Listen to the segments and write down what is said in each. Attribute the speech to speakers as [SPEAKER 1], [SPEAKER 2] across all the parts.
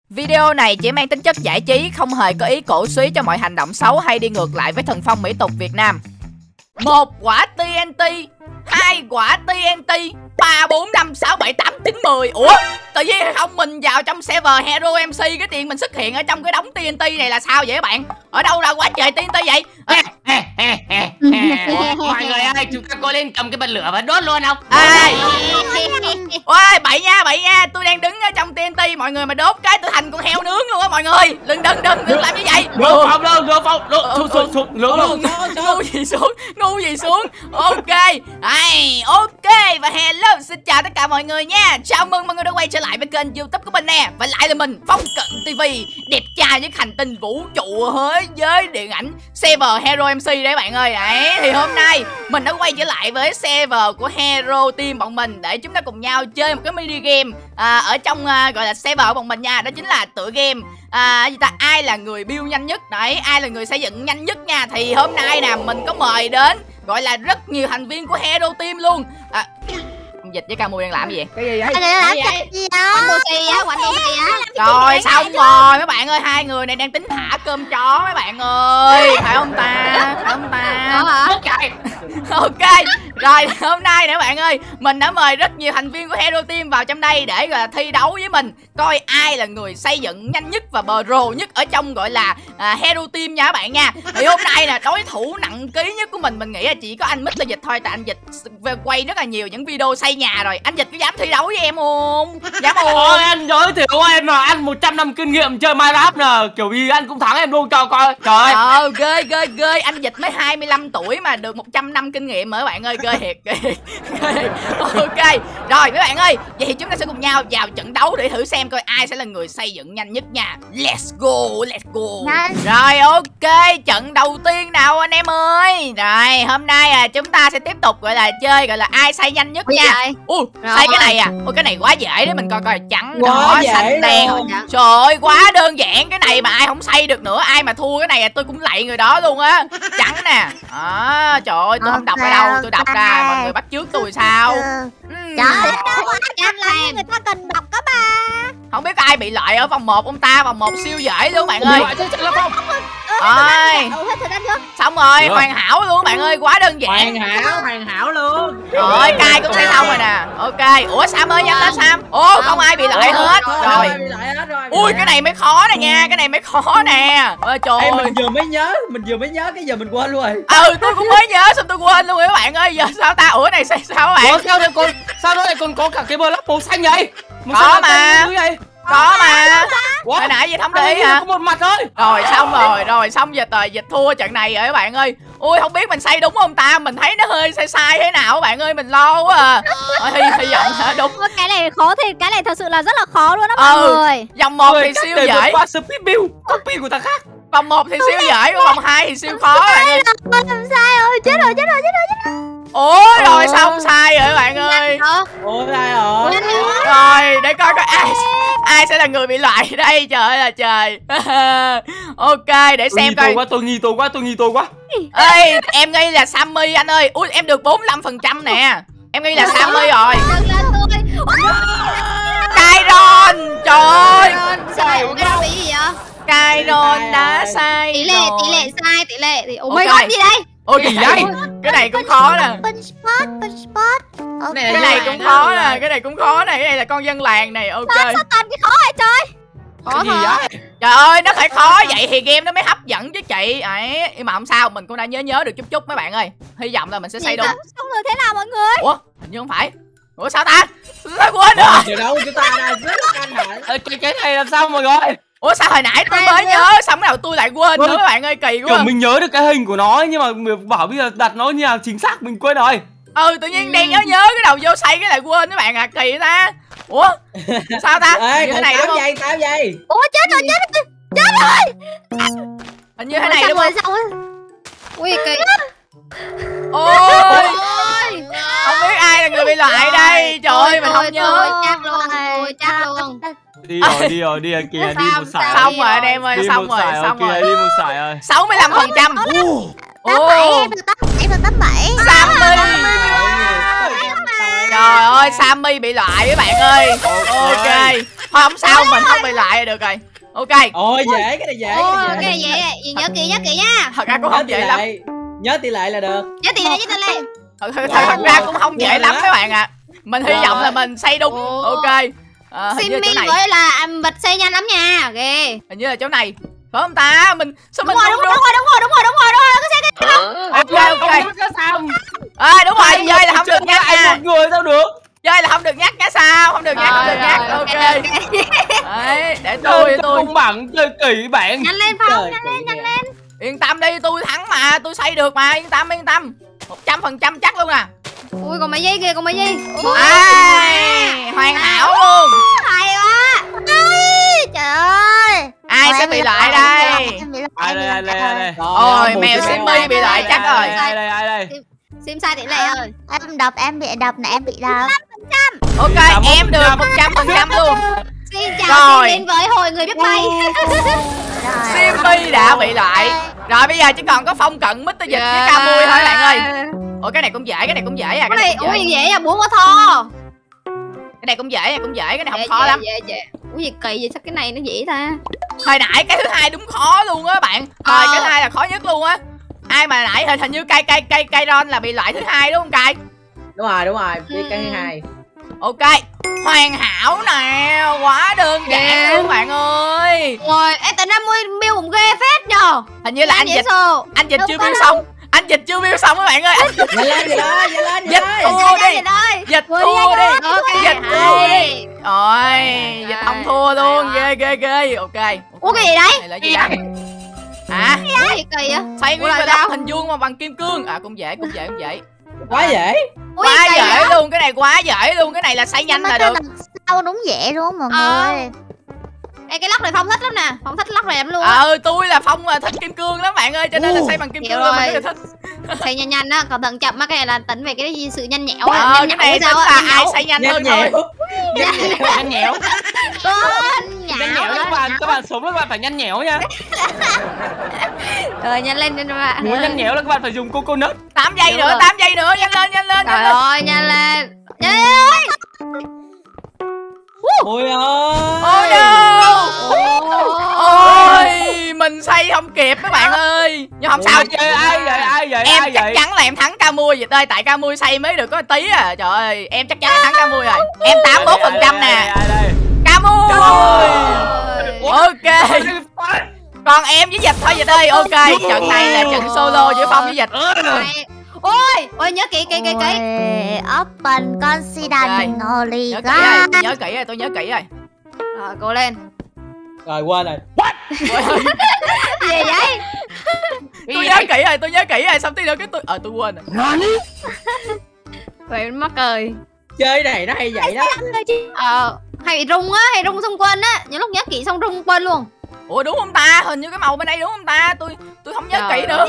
[SPEAKER 1] Video này chỉ mang tính chất giải trí, không hề có ý cổ suý cho mọi hành động xấu hay đi ngược lại với thần phong mỹ tục Việt Nam. 1 quả TNT, 2 quả TNT, 3, 4, 5, 6, 7, 8, 9, 10. Ủa? Tự nhiên không mình vào trong server Hero MC cái tiền mình xuất hiện ở trong cái đống TNT này là sao vậy các bạn? Ở đâu ra quá trời TNT vậy?
[SPEAKER 2] Mọi người ơi, chúng ta có lên cầm cái bật lửa và đốt luôn không?
[SPEAKER 1] Ôi, bậy nha, tôi đang đứng ở trong TNT, mọi người mà đốt cái tôi thành con heo nướng luôn á mọi người. Đừng làm như vậy. Ngu gì xuống. Ok. Ok và hello, xin chào tất cả mọi người nha. Chào mừng mọi người đã quay trở lại với kênh YouTube của mình nè. Và lại là mình, Phong Cận TV, đẹp trai với hành tinh vũ trụ thế giới điện ảnh server Hero MC đấy bạn ơi. Đấy, thì hôm nay mình đã quay trở lại với server của Hero Team bọn mình để chúng ta cùng nhau chơi một cái mini game ở trong gọi là server của bọn mình nha. Đó chính là tựa game ai là người build nhanh nhất đấy, ai là người xây dựng nhanh nhất nha. Thì hôm nay nè mình có mời đến gọi là rất nhiều thành viên của Hero Team luôn. Dịch với Camu đang làm gì vậy?
[SPEAKER 3] Cái gì vậy?
[SPEAKER 1] Rồi xong rồi mấy bạn ơi, hai người này đang tính thả cơm chó mấy bạn ơi, phải không ta? Ok. Rồi hôm nay nè bạn ơi, mình đã mời rất nhiều thành viên của Hero Team vào trong đây để gọi là thi đấu với mình, coi ai là người xây dựng nhanh nhất và pro nhất ở trong gọi là Hero Team nha các bạn nha. Thì hôm nay nè, đối thủ nặng ký nhất của mình nghĩ là chỉ có anh Mr. Dịch thôi, tại anh Dịch quay rất là nhiều những video xây nhà rồi. Anh Dịch có dám thi đấu với em không? Dám không?
[SPEAKER 2] Ôi, anh giới thiệu em mà, anh 100 năm kinh nghiệm chơi Minecraft nè, kiểu gì anh cũng thắng em luôn cho coi. Trời ơi.
[SPEAKER 1] Ghê, anh Dịch mới 25 tuổi mà được 100 năm kinh nghiệm mà các bạn ơi, ghê thiệt. Ok. Rồi mấy bạn ơi, vậy thì chúng ta sẽ cùng nhau vào trận đấu để thử xem coi ai sẽ là người xây dựng nhanh nhất nha. Let's go. Rồi ok, trận đầu tiên nào anh em ơi. Rồi hôm nay chúng ta sẽ tiếp tục gọi là chơi gọi là ai xây nhanh nhất nha. Xây cái này cái này quá dễ đấy, mình coi coi, trắng đỏ xanh đen. Trời ơi, quá đơn giản, cái này mà ai không xây được nữa, ai mà thua cái này tôi cũng lạy người đó luôn á. Trắng nè. Trời ơi, tôi không đọc ở đâu, tôi đọc ra mọi người bắt chước tôi sao?
[SPEAKER 4] Trời ơi, đâu người ta cần đọc đó mà.
[SPEAKER 1] Không biết ai bị loại ở vòng 1 ông ta, vòng 1 siêu dễ luôn bạn ơi. Xong rồi, hoàn hảo luôn bạn ơi, quá đơn giản.
[SPEAKER 3] Hoàn hảo luôn.
[SPEAKER 1] Rồi, cai cũng xây xong rồi nè. Ok, ủa Sam ơi, nhanh lên Sam. Không ai bị loại hết. Rồi. Ui, cái này mới khó nè nha, cái này mới khó nè. Trời ơi,
[SPEAKER 3] mình vừa mới nhớ cái giờ mình quên luôn rồi.
[SPEAKER 1] Tôi cũng mới nhớ xong tôi quên luôn rồi các bạn ơi. Giờ sao ta? Ủa này sao các bạn?
[SPEAKER 2] Sao nó lại còn có cả cái block màu xanh vậy?
[SPEAKER 1] Có mà. Hồi nãy gì không để ý hả?
[SPEAKER 2] Có một mặt thôi.
[SPEAKER 1] Rồi xong giờ Dịch thua trận này rồi các bạn ơi. Ui, không biết mình xây đúng không ta? Mình thấy nó hơi sai thế nào các bạn ơi, mình lo quá à. Hy vọng hả? Đúng.
[SPEAKER 4] Cái này khó thì cái này thật sự là rất là khó luôn đó mọi người.
[SPEAKER 1] Vòng 1 thì siêu dễ.
[SPEAKER 2] Qua speed build, copy của ta khác.
[SPEAKER 1] Vòng 1 thì siêu dễ, vòng 2 thì siêu khó bạn ơi.
[SPEAKER 4] Sai rồi, chết rồi.
[SPEAKER 1] Ủa rồi xong sai rồi các bạn ơi.
[SPEAKER 3] Ủa sai rồi.
[SPEAKER 1] Rồi để coi ai sẽ là người bị loại đây, trời ơi là trời. Ok, để xem coi.
[SPEAKER 2] Tôi nghi tôi quá.
[SPEAKER 1] Ê, em nghi là Sammy anh ơi. Ui, em được 45% nè. Em nghi là Sammy rồi. Kairon, trời ơi.
[SPEAKER 4] Cái bị gì vậy?
[SPEAKER 1] Kairon đã sai.
[SPEAKER 4] Tỷ lệ sai thì oh my god gì đây?
[SPEAKER 1] Ôi gì đây? Cái này cũng khó nè. Cái này cũng khó nè, cái này là con dân làng này. Ok.
[SPEAKER 4] Sao toàn cái khó vậy trời?
[SPEAKER 2] Khó hả?
[SPEAKER 1] Trời ơi, nó phải khó vậy thì game nó mới hấp dẫn chứ chị. Ấy, nhưng mà không sao, mình cũng đã nhớ được chút mấy bạn ơi. Hy vọng là mình sẽ xây đúng.
[SPEAKER 4] Xong rồi thế nào mọi người?
[SPEAKER 1] Ủa, hình như không phải. Ủa sao ta? Tôi quên rồi.
[SPEAKER 3] Trời đâu, chúng ta đang rất căng thẳng.
[SPEAKER 2] Cái này làm sao mọi người?
[SPEAKER 1] Ủa sao hồi nãy tôi mới nhớ, xong rồi tôi lại quên nữa các bạn ơi, kỳ quá.
[SPEAKER 2] Kiểu mình nhớ được cái hình của nó nhưng mà mình bảo bây giờ đặt nó như nào chính xác mình quên rồi.
[SPEAKER 1] Tự nhiên đang nhớ cái đầu vô xây cái lại quên các bạn à, kỳ ta. Ủa sao ta?
[SPEAKER 3] Ê,
[SPEAKER 1] cái này đúng không?
[SPEAKER 3] Tao vậy.
[SPEAKER 4] Ủa chết rồi.
[SPEAKER 1] Hình như thế này đúng không?
[SPEAKER 4] Ui kỳ.
[SPEAKER 1] Ôi, không biết ai là người bị loại đây. Trời ơi, mình không nhớ.
[SPEAKER 4] Chắc luôn.
[SPEAKER 2] Đi rồi kìa, đi một sải.
[SPEAKER 1] Xong rồi anh em ơi, xong rồi.
[SPEAKER 2] Đi một sải ơi.
[SPEAKER 1] 65%.
[SPEAKER 4] Em được top 7.
[SPEAKER 1] Sammy. Trời ơi, Sammy bị loại các bạn ơi. Ok. Thôi không sao, mình không bị loại được rồi. Ok.
[SPEAKER 3] Ôi dễ, cái này dễ.
[SPEAKER 4] Cái này dễ. Nhớ kỹ nha.
[SPEAKER 1] Thật ra cũng không dễ lắm.
[SPEAKER 3] Nhớ tỷ lệ là được.
[SPEAKER 4] Nhớ tỷ lệ.
[SPEAKER 1] Thật ra cũng không dễ lắm các bạn ạ. Mình hy vọng là mình xây đúng. Ok.
[SPEAKER 4] Simmy với là vật xây nhanh lắm nha. Ghê.
[SPEAKER 1] Hình như là chỗ này. Phải không ta? Mình sao mình
[SPEAKER 4] đúng rồi. Cái
[SPEAKER 1] Ok. Đúng rồi, chơi là không được nhắc nha.
[SPEAKER 2] Một người sao được?
[SPEAKER 1] Chơi là không được nhắc nhá sao? Không được nhắc. Ok. Đấy, để tôi
[SPEAKER 2] không bằng chơi kỳ bạn.
[SPEAKER 4] Nhanh lên Phong, nhanh lên.
[SPEAKER 1] Yên tâm đi, tôi thắng mà, tôi xây được mà, yên tâm. 100% chắc luôn nè.
[SPEAKER 4] Ui còn mấy giây kìa,
[SPEAKER 1] Hoàn hảo luôn.
[SPEAKER 4] Hay quá. Trời ơi.
[SPEAKER 1] Ai sẽ bị loại đây?
[SPEAKER 2] Ai đây.
[SPEAKER 1] Ôi, mèo Simmy bị loại chắc rồi.
[SPEAKER 2] Ai đây.
[SPEAKER 4] Sim sai tỷ lệ rồi.
[SPEAKER 5] Em bị đập này, em bị đập.
[SPEAKER 1] Ok, em được 100% luôn.
[SPEAKER 4] Xin chào, xin đến với hội người biết bay.
[SPEAKER 1] Simmy đã bị loại. Rồi bây giờ chỉ còn có Phong Cận, Mr. Dịch với Ca Mui thôi bạn ơi. Ôi cái này cũng dễ à.
[SPEAKER 4] Cái này dễ à, bún có tho.
[SPEAKER 1] Cái này cũng dễ, cái này không khó lắm.
[SPEAKER 4] Ủa gì kỳ vậy, sao cái này nó dễ ta?
[SPEAKER 1] Hồi nãy cái thứ hai đúng khó luôn á bạn. Cái thứ hai là khó nhất luôn á. Ai mà nãy hình như cây ron là bị loại thứ hai đúng không Cai?
[SPEAKER 3] Đúng rồi, đi cây thứ hai.
[SPEAKER 1] Ok, hoàn hảo nè, quá đơn giản luôn bạn ơi.
[SPEAKER 4] Rồi, em tính ra build cũng ghê phết nhờ.
[SPEAKER 1] Hình như là anh dịch chưa build xong. Anh dịch chưa build xong các bạn ơi.
[SPEAKER 3] Nhanh lên.
[SPEAKER 1] Dịch thua đi. Dịch thua đi. Rồi, dịch không thua luôn, ghê. Ok.
[SPEAKER 4] Ủa cái gì đấy?
[SPEAKER 1] Này là gì đây? Hả?
[SPEAKER 4] Cái gì kỳ vậy?
[SPEAKER 1] Xây nguyên cái đó hình vuông mà bằng kim cương. Cũng dễ.
[SPEAKER 3] Quá dễ.
[SPEAKER 1] Quá dễ luôn, cái này quá dễ luôn, cái này là xây nhanh là được.
[SPEAKER 5] Sao đúng dễ đúng mọi người.
[SPEAKER 4] Ê, cái lóc này Phong thích lắm nè, Phong thích lóc này lắm luôn.
[SPEAKER 1] Tôi là Phong mà thích kim cương lắm bạn ơi, cho nên là xây bằng kim cương là mình rất là thích.
[SPEAKER 4] Xây nhanh á, còn thận chậm á, cái này là tính về cái sự nhanh nhẹo
[SPEAKER 1] á. Cái này tính là ai xây nhanh hơn thôi.
[SPEAKER 2] Nhanh nhẹo. Nhanh nhẹo các bạn sống các bạn phải nhanh nhẹo nha.
[SPEAKER 4] Rồi nhanh lên các bạn.
[SPEAKER 2] Muốn nhanh nhẹo là các bạn phải dùng coconut.
[SPEAKER 1] 8 giây nữa, nhanh lên.
[SPEAKER 4] Trời ơi, nhanh lên.
[SPEAKER 3] Ôi ơi.
[SPEAKER 1] Oh no. Ôi, mình xây không kịp các bạn ơi. Nhưng không sao.
[SPEAKER 2] Ai vậy?
[SPEAKER 1] Em chắc chắn là em thắng Ca Mui vậy ơi, tại Ca Mui xây mới được có tí à. Trời ơi, em chắc chắn em thắng Ca Mui rồi. Em 81% nè. Ca Mui. Ok. Còn em với Dịch thôi Dịch ơi. Ok, trận này là trận solo giữa Phong với Dịch.
[SPEAKER 4] Ôi nhớ kỹ.
[SPEAKER 5] Open confidence only.
[SPEAKER 1] Tôi nhớ kỹ rồi.
[SPEAKER 4] Rồi cô lên.
[SPEAKER 3] Rồi quên rồi.
[SPEAKER 4] Gì vậy?
[SPEAKER 1] Tôi nhớ kỹ rồi, xong tí nữa cái tôi quên rồi.
[SPEAKER 4] Vậy mắc cười.
[SPEAKER 3] Chơi này nó hay vậy đó.
[SPEAKER 4] Hay rung xong quên á, những lúc nhớ kỹ xong rung quên luôn.
[SPEAKER 1] Ủa đúng không ta? Hình như cái màu bên đây đúng không ta? Tôi không nhớ kỹ nữa.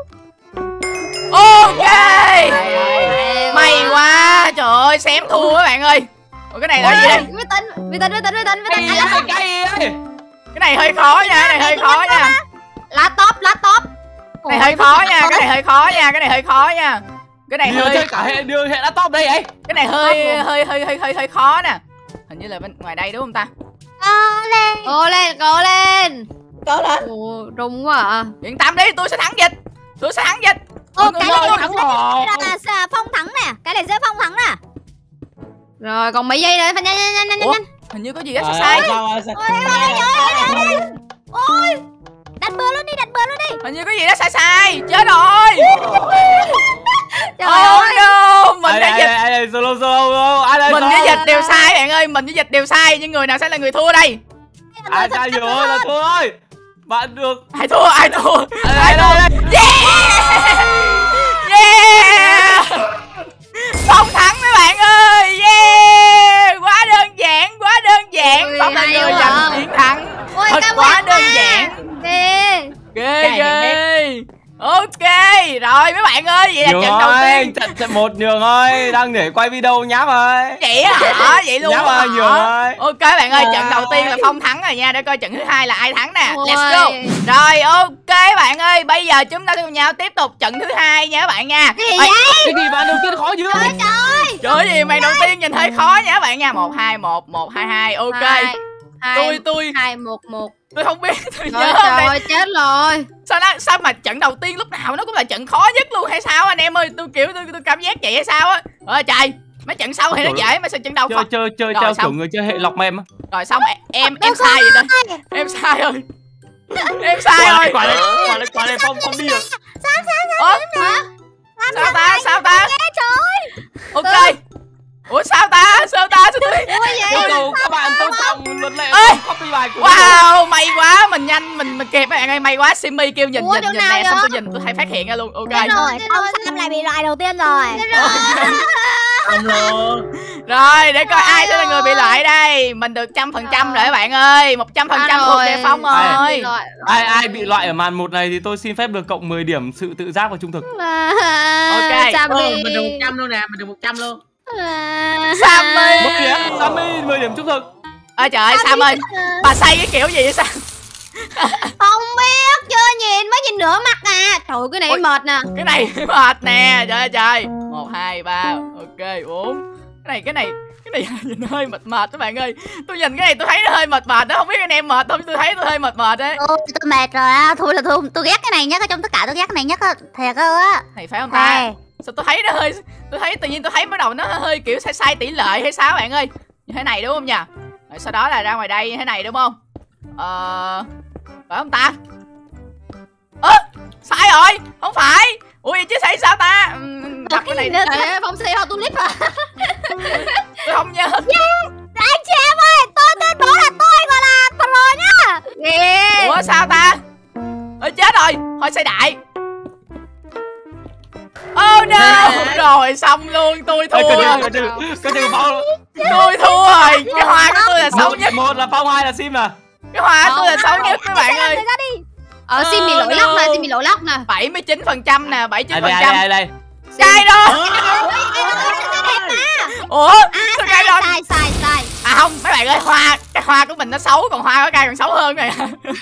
[SPEAKER 1] Ok. May quá. Trời ơi, xém thua các bạn ơi. Ủa cái này là gì đây?
[SPEAKER 4] Vi tính.
[SPEAKER 1] Cái này hơi khó nha,
[SPEAKER 4] Lá top.
[SPEAKER 1] Cái này hơi khó nha. Cái này hơi
[SPEAKER 2] chơi cả đưa hệ laptop đây vậy.
[SPEAKER 1] Cái này hơi khó nè. Hình như là bên ngoài đây đúng không ta?
[SPEAKER 4] Cố lên. Rung quá à.
[SPEAKER 1] Yên tâm đi, tôi sẽ thắng Dịch.
[SPEAKER 5] Cái này là Phong thắng nè. Cái này sẽ Phong thắng nè.
[SPEAKER 4] Rồi còn mấy giây nữa, phải nhanh.
[SPEAKER 1] Hình như có gì đó sai.
[SPEAKER 5] Ôi. Đặt bừa luôn đi.
[SPEAKER 1] Hình như có gì đó sai. Chết rồi.
[SPEAKER 4] Trời ơi.
[SPEAKER 1] No, mình đã Dịch.
[SPEAKER 2] Solo.
[SPEAKER 1] Mình với Dịch đều sai bạn ơi, nhưng người nào sẽ là người thua đây?
[SPEAKER 2] Ai sai rồi là thua ơi. Bạn được.
[SPEAKER 1] Ai thua? Yeah. Phong thắng mấy bạn ơi. Yeah. Quá đơn giản. Phong là người giành chiến thắng. Thật quá đơn giản. Ghê. Ok, rồi mấy bạn ơi, vậy là trận đầu tiên.
[SPEAKER 2] Trận 1 Nhường ơi, đang để quay video nháp ơi.
[SPEAKER 1] Vậy hả? Vậy luôn
[SPEAKER 2] Nháp ơi, Nhường ơi.
[SPEAKER 1] Ok bạn ơi, trận đầu tiên là Phong thắng rồi nha, để coi trận thứ hai là ai thắng nè. Let's go. Rồi ok bạn ơi, bây giờ chúng ta cùng nhau tiếp tục trận thứ hai nha các bạn nha.
[SPEAKER 4] Cái gì vậy?
[SPEAKER 2] Cái gì bạn đầu tiên khó dữ.
[SPEAKER 4] Trời ơi.
[SPEAKER 1] Trời gì màn đầu tiên nhìn hơi khó nha các bạn nha. 1 2 1 1 2 2. Ok. Tôi
[SPEAKER 4] 2 1 1.
[SPEAKER 1] Tôi không biết, tôi
[SPEAKER 4] Trời
[SPEAKER 1] nhớ
[SPEAKER 4] ơi, chết rồi.
[SPEAKER 1] Sao mà trận đầu tiên lúc nào nó cũng là trận khó nhất luôn hay sao anh em ơi? Tôi kiểu tôi cảm giác vậy hay sao á? Trời, mấy trận sau thì nó dễ mà sao trận đầu khó.
[SPEAKER 2] Chơi theo kiểu người chơi hệ lọc mềm á.
[SPEAKER 1] Rồi xong em sai rồi đó. Em sai rồi. Em sai rồi.
[SPEAKER 2] Quả này Phong đi rồi.
[SPEAKER 1] Sao ta? Ok. Ủa sao ta? Sao tôi?
[SPEAKER 2] Các bạn tôn trọng luật lệ copy bài của
[SPEAKER 1] wow, may quá, mình nhanh, mình kịp các bạn ơi, may quá. Simmy kêu nhìn nè, xong tôi thấy phát hiện ra luôn. Ok.
[SPEAKER 5] Rồi, ông Sam lại bị loại đầu tiên rồi.
[SPEAKER 1] Rồi, để coi ai sẽ là người bị loại đây. Mình được 100% rồi các bạn ơi. 100% thuộc về Phong rồi.
[SPEAKER 2] Ai bị loại ở màn 1 này thì tôi xin phép được cộng 10 điểm sự tự giác và trung thực.
[SPEAKER 1] Ok.
[SPEAKER 3] Mình được 100 luôn nè, mình được 100 luôn.
[SPEAKER 1] Sammy
[SPEAKER 2] 10 điểm trung thực.
[SPEAKER 1] Ôi trời ơi, Sam ơi, bà say cái kiểu gì vậy Sam?
[SPEAKER 4] Không biết, chưa nhìn mới nhìn nửa mặt à. Trời ơi, cái này mệt nè.
[SPEAKER 1] Cái này mệt nè, trời. 1 2 3, ok 4. Cái này nhìn hơi mệt các bạn ơi. Tôi nhìn cái này tôi thấy nó hơi mệt đó, không biết anh em mệt không, tôi thấy tôi hơi mệt đấy.
[SPEAKER 5] Tôi mệt rồi á, thôi tôi ghét cái này nhất, trong tất cả tôi ghét cái này nhất á, thiệt á.
[SPEAKER 1] Này phải không ta? Sao tôi thấy nó hơi, tự nhiên tôi thấy bắt đầu nó hơi kiểu sai tỷ lệ hay sao bạn ơi? Như thế này đúng không nhỉ? Rồi sau đó là ra ngoài đây như thế này đúng không? Phải không ta? Sai rồi, không phải. Ui chứ sai sao ta? Đặt cái này
[SPEAKER 4] Phong xây ho tulip à?
[SPEAKER 1] tôi không nhớ.
[SPEAKER 5] Anh chị em ơi, tôi tuyên bố là tôi gọi là pro nhá.
[SPEAKER 1] Ủa sao ta? Chết rồi, thôi xây đại. Oh no, rồi xong luôn, tôi thua. Tôi thua rồi, cái hoa của tôi là xấu nhất.
[SPEAKER 2] Một là Phong, 2 là Sim à?
[SPEAKER 1] Cái hoa của tôi là xấu nhất các bạn ơi.
[SPEAKER 4] Sim bị lỗi lóc nè, Sim bị lỗi lóc nè.
[SPEAKER 1] 79% nè, 79%.
[SPEAKER 2] Đây.
[SPEAKER 1] Sai rồi. Ủa? Sao cay rồi?
[SPEAKER 5] Sai.
[SPEAKER 1] À không, mấy bạn ơi, cái hoa của mình nó xấu, còn hoa của cay còn xấu hơn này.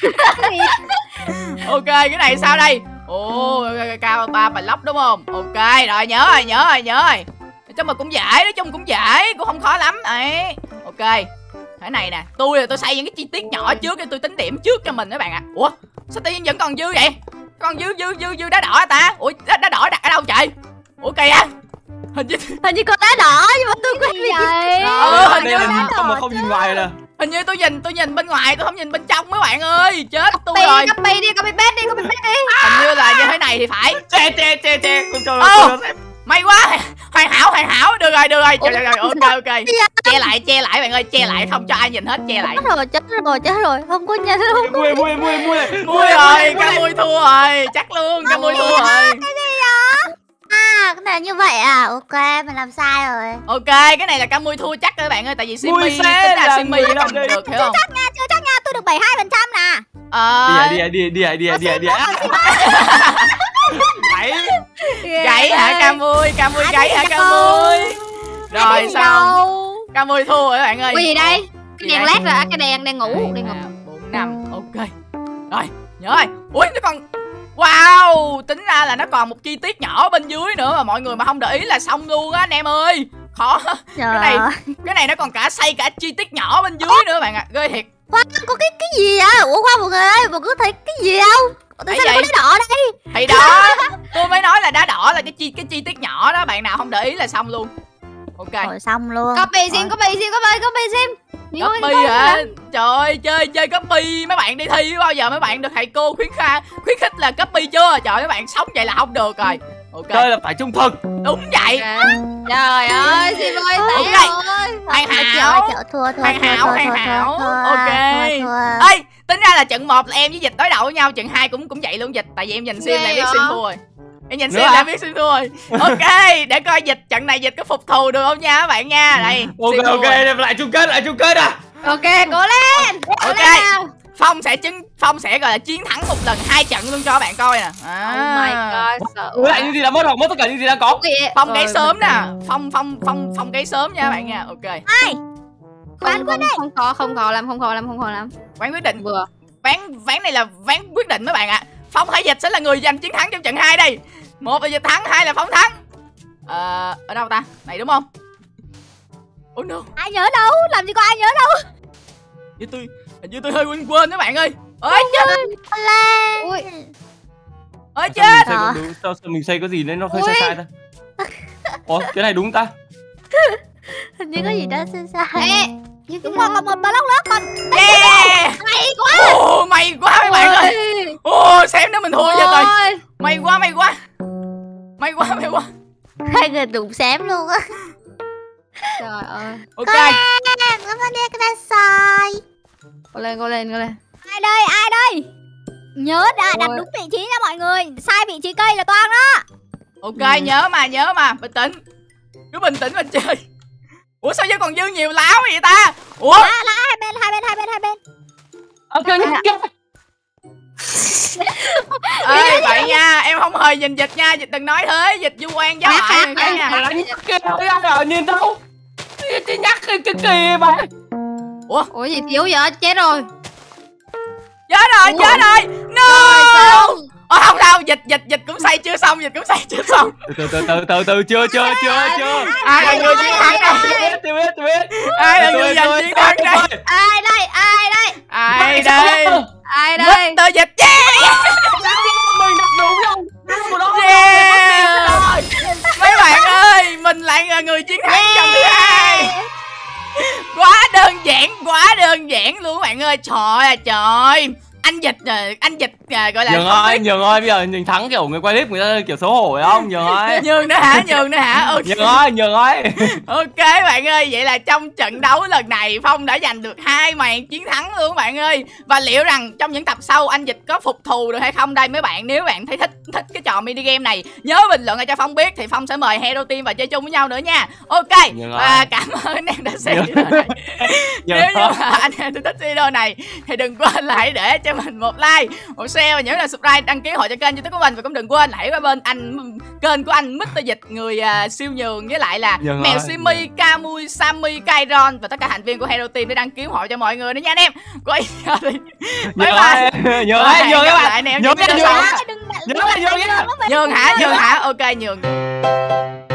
[SPEAKER 1] Ok, cái này sao đây? Ồ, cao 3 block đúng không? Ok, rồi nhớ rồi. Nói chung mà cũng dễ, cũng không khó lắm. Đấy. Ok. Thế này nè, tôi xây những cái chi tiết nhỏ trước để tôi tính điểm trước cho mình các bạn ạ. Ủa, sao tự nhiên vẫn còn dư vậy? Còn dư đá đỏ ta? Ủa, đá đỏ đặt ở đâu trời? Ủa kìa. Hình như
[SPEAKER 4] có đá đỏ nhưng mà tôi quên gì vậy?
[SPEAKER 1] Hình như
[SPEAKER 2] là không nhìn ngoài nè.
[SPEAKER 1] Hình như tôi nhìn bên ngoài, tôi không nhìn bên trong mấy bạn ơi. Chết tôi rồi.
[SPEAKER 4] Copy paste đi.
[SPEAKER 1] Hình như là như thế này thì phải.
[SPEAKER 2] Che con cho xem.
[SPEAKER 1] May quá, hoàn hảo, được rồi. Trời, ok. Che lại bạn ơi, che lại không cho ai nhìn hết, che lại.
[SPEAKER 5] Chết rồi, không có nhà không có.
[SPEAKER 1] Mui rồi, ca mui thua rồi, chắc luôn, ca mui thua rồi.
[SPEAKER 5] Cái gì vậy? À, cái này như vậy à? Ok, mình làm sai rồi.
[SPEAKER 1] Ok, cái này là ca mui thua chắc các bạn ơi, tại vì Simmy tính là Simmy nó không được, hiểu không?
[SPEAKER 5] Chưa chắc nha, tôi được 72% nè.
[SPEAKER 2] Đi.
[SPEAKER 1] Gãy hả ca mui gãy hả ca mui? Rồi xong. Ca mui thua rồi các bạn ơi.
[SPEAKER 4] Cái gì đây? Cái đèn led rồi, cái đèn đang ngủ.
[SPEAKER 1] 4 5. Ok. Rồi, nhớ rồi. Ui nó còn wow, tính ra là nó còn một chi tiết nhỏ bên dưới nữa mà mọi người mà không để ý là xong luôn á anh em ơi. Khó. Cái này nó còn xây cả chi tiết nhỏ bên dưới nữa bạn ạ. Ghê thiệt.
[SPEAKER 5] Khoan, có cái gì vậy? Ủa khoan mọi người ơi, mọi người có thấy cái gì không? Tại sao lại có đá đỏ đây?
[SPEAKER 1] Thì đó, tôi mới nói là đá đỏ là cái chi tiết nhỏ đó, bạn nào không để ý là xong luôn. Ok.
[SPEAKER 5] Rồi xong luôn.
[SPEAKER 4] Copy sim.
[SPEAKER 1] Copy hả? Trời ơi, chơi copy mấy bạn đi thi bao giờ mấy bạn được thầy cô khuyến khích là copy chưa? Trời mấy bạn sống vậy là không được rồi. Ok.
[SPEAKER 2] Chơi là phải trung thực.
[SPEAKER 1] Đúng vậy.
[SPEAKER 4] Trời ơi, Sim ơi,
[SPEAKER 1] hoàn hảo. Ok. Ê, tính ra là trận 1 là em với Dịch đối đầu với nhau, trận 2 cũng vậy luôn Dịch, tại vì em nhìn Sim là biết Sim thua rồi. Em nhìn Sim là biết Sim thua rồi. Ok, để coi Dịch trận này Dịch có phục thù được không nha các bạn nha. Đây.
[SPEAKER 2] Ok, lại chung kết à.
[SPEAKER 4] Ok, cố lên.
[SPEAKER 1] Ok. Phong sẽ gọi là chiến thắng một lần 2 trận luôn cho các bạn coi nè.
[SPEAKER 4] Oh my god.
[SPEAKER 2] Lại những gì đã mất tất cả những gì đã có.
[SPEAKER 1] Phong gáy sớm nè. Phong gáy sớm nha các bạn nha. Ok.
[SPEAKER 5] Ai?
[SPEAKER 4] Không khó lắm.
[SPEAKER 1] Ván quyết định vừa. Ván này là ván quyết định mấy bạn ạ. Phong hay Dịch sẽ là người giành chiến thắng trong trận 2 đây. 1 là Dịch thắng, 2 là Phong thắng. Ở đâu ta? Này đúng không? Oh no.
[SPEAKER 5] Ai nhớ đâu, làm gì có ai nhớ đâu.
[SPEAKER 1] Hình như tôi hơi quên các bạn ơi. Ôi chết.
[SPEAKER 5] Ui.
[SPEAKER 1] Ôi chết.
[SPEAKER 2] Sao mình xây có gì đấy nó hơi sai ta. Ủa cái này đúng ta?
[SPEAKER 4] Hình như có gì đó sai.
[SPEAKER 5] Ê, đúng rồi, còn một block nữa còn.
[SPEAKER 1] Yeah.
[SPEAKER 5] May quá.
[SPEAKER 1] May quá các bạn ơi. Xem nếu mình thua cho rồi. May quá. May quá.
[SPEAKER 4] Hai người đụng xém luôn á. Trời ơi.
[SPEAKER 1] Ok.
[SPEAKER 4] Cô lên.
[SPEAKER 5] Ai đây? Nhớ đặt đúng vị trí nha mọi người. Sai vị trí cây là toang đó.
[SPEAKER 1] Ok, nhớ mà. Bình tĩnh. Cứ bình tĩnh mà chơi. Ủa sao giờ còn dư nhiều láo vậy ta? Ủa?
[SPEAKER 5] Lá hai bên.
[SPEAKER 2] Ok.
[SPEAKER 1] Ê, vậy nha, em không hề nhìn dịch nha, dịch đừng nói thế, dịch du quan giáo hại cái nha.
[SPEAKER 2] Nhìn đâu? Cái nhắc cái kìa mà.
[SPEAKER 4] Ủa gì thiếu vậy? Chết rồi.
[SPEAKER 1] Chết rồi. No. Không đâu, dịch cũng xây chưa xong.
[SPEAKER 2] Từ chưa.
[SPEAKER 1] Ai là người chiến thắng đây?
[SPEAKER 2] Tôi biết.
[SPEAKER 1] Ai là người giành chiến thắng đây? Ai đây? Mr. Dịch.
[SPEAKER 2] Mình đặt đúng không?
[SPEAKER 1] Yeah. Mấy bạn ơi, mình lại là người chiến thắng trong thứ hai. Quá đơn giản luôn các bạn ơi. Trời. Anh dịch gọi là
[SPEAKER 2] Nhường ơi, bây giờ mình thắng kiểu người quay clip người ta kiểu xấu hổ phải không? Nhường ơi.
[SPEAKER 1] Nhường nữa hả? Okay.
[SPEAKER 2] Nhường ơi.
[SPEAKER 1] Ok bạn ơi, vậy là trong trận đấu lần này Phong đã giành được 2 màn chiến thắng luôn các bạn ơi. Và liệu rằng trong những tập sau anh Dịch có phục thù được hay không đây mấy bạn? Nếu bạn thấy thích cái trò mini game này, nhớ bình luận cho Phong biết thì Phong sẽ mời Hero Team và chơi chung với nhau nữa nha. Ok. Và cảm ơn em đã xem video này. Nếu như mà anh em thích video này thì đừng quên là hãy để cho mình một like, một share và nhớ là subscribe, đăng ký hội cho kênh YouTube của mình. Và cũng đừng quên là hãy qua bên kênh của anh Mr. Dịch, người siêu nhường, với lại là mèo Simi, Camui, Sammy, Kairon và tất cả thành viên của Hero Team để đăng ký hội cho mọi người nữa nha anh em. Bye bye.
[SPEAKER 2] Nhường các bạn.
[SPEAKER 1] Nhường hả? Ok, nhường.